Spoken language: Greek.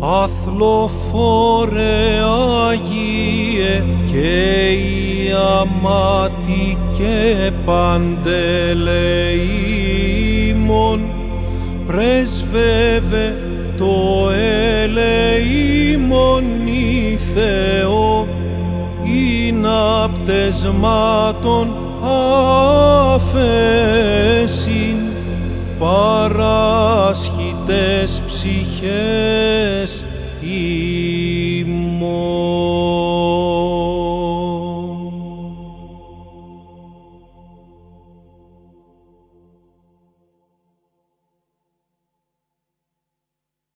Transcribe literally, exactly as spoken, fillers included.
Αθλοφόρε Αγίε και Ιαμάτι και Παντελεήμων, πρέσβευε το ελεήμον η Θεό, ειναι πτεσμάτων αφέσιν παράσχητες ψυχές.